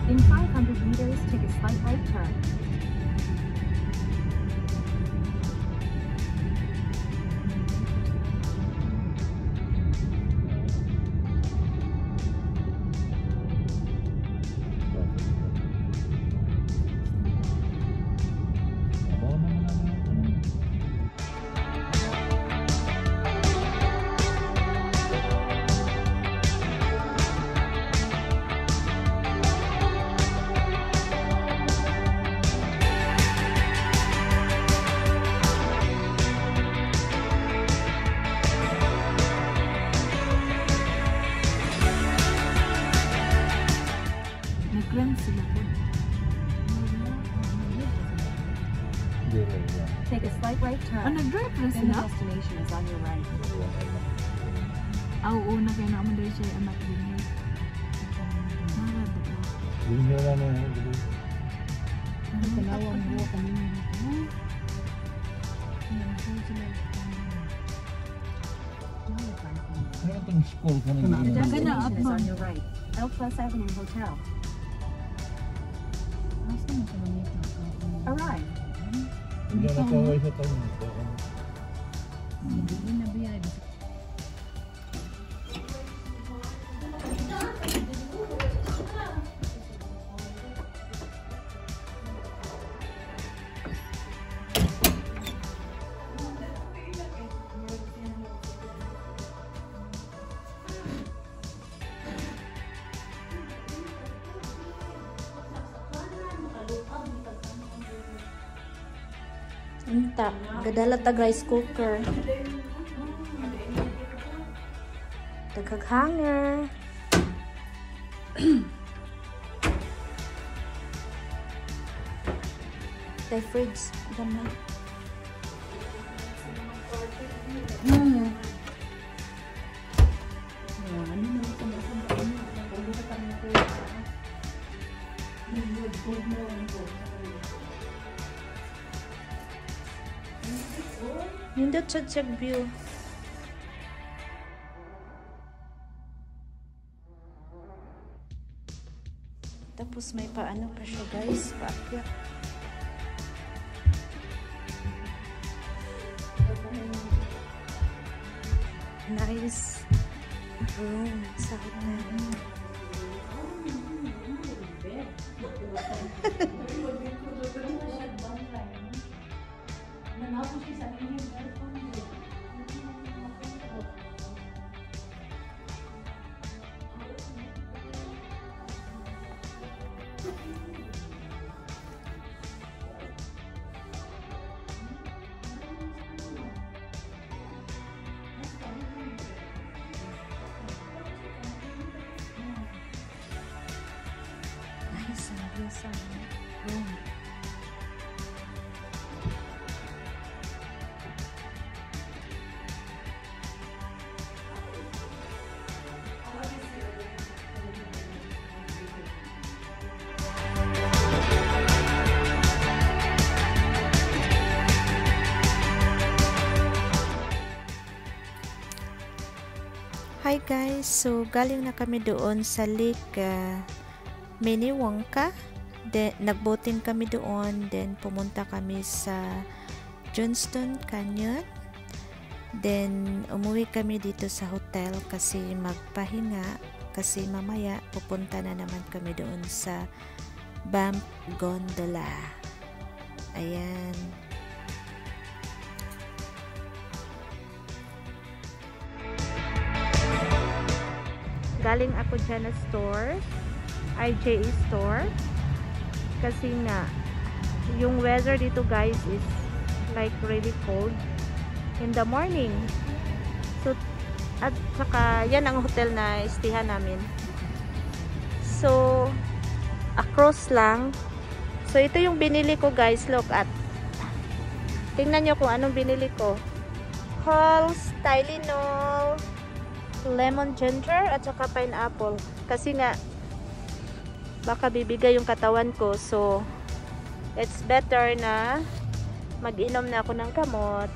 In 500 meters, take a slight right turn. Take a slight right turn. Nag-drive na Then the sila? destination is on your right. Una kaya naman dahil siya anak din niya. Panawang buwa kami niya. The destination is on your right. El Plus Avenue Hotel. Arrive. Unta, gadala tag rice cooker. Dagag hanger. The fridge, gamay. Nindot siya view. Tapos may paano pa siya guys, paakyat. Nice room sa hotel. Nice and beautiful room. Hi guys, so galing na kami doon sa Lake Minnewanka. Then nagboating kami doon, then pumunta kami sa Johnston Canyon. Then umuwi kami dito sa hotel kasi magpahinga, kasi mamaya pupunta na naman kami doon sa Banff Gondola. Ayan. Galing ako dyan na store, IJE store, kasi nga yung weather dito guys is like really cold in the morning. So at saka yan ang hotel na istihan namin. So across lang. So ito yung binili ko guys, look at. Tingnan nyo kung anong binili ko. Halls, Tylenol, lemon ginger at saka pineapple, kasi nga baka bibigay yung katawan ko, so it's better na mag-inom na ako ng gamot.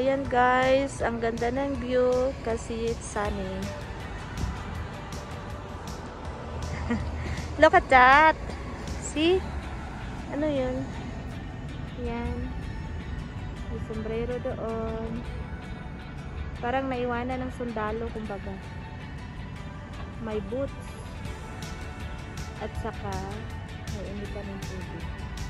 ayan guys, ang ganda ng view kasi it's sunny. Look at that. See? Ano yun? Yan. May sombrero doon. Parang naiwanan ng sundalo, kumbaga. May boots. At saka, may initan ng tubig.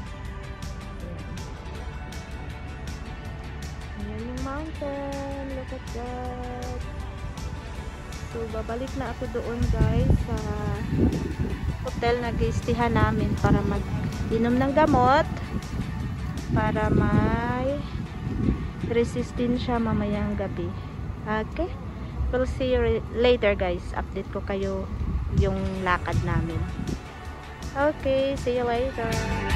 Ayan yung mountain. Look at that. So, babalik na ako doon guys sa hotel na gistihan namin para mag-inom ng gamot para may resistensya mamayang gabi. Okay? We'll see you later guys. Update ko kayo yung lakad namin. Okay, see you later.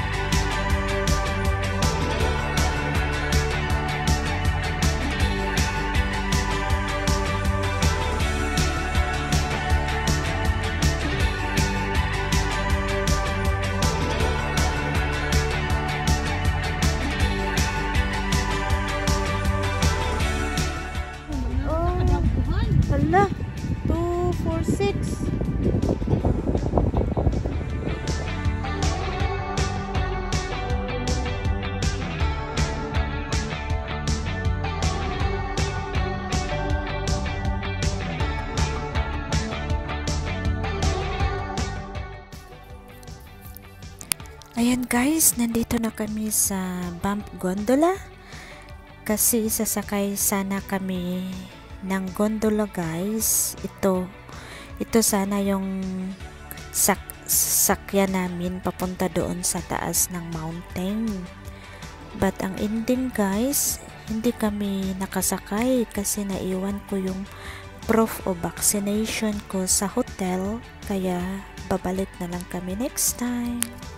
Hala, 246. Ayan guys, nandito na kami sa Bump Gondola kasi sasakay sana kami ng gondola guys. Ito sana yung sakyan namin papunta doon sa taas ng mountain. But ang ending guys, hindi kami nakasakay kasi naiwan ko yung proof of vaccination ko sa hotel, kaya babalik na lang kami next time.